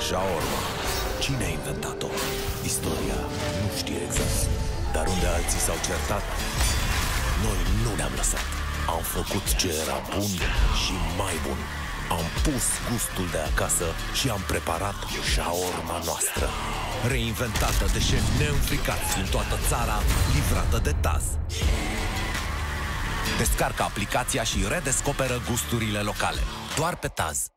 Shaorma. Cine a inventat-o? Istoria nu știe exact. Dar unde alții s-au certat, noi nu ne-am lăsat. Am făcut ce era bun și mai bun. Am pus gustul de acasă și am preparat shaorma noastră, reinventată de șefi neînfricați din toată țara, livrată de Taz. Descarcă aplicația și redescoperă gusturile locale. Doar pe Taz.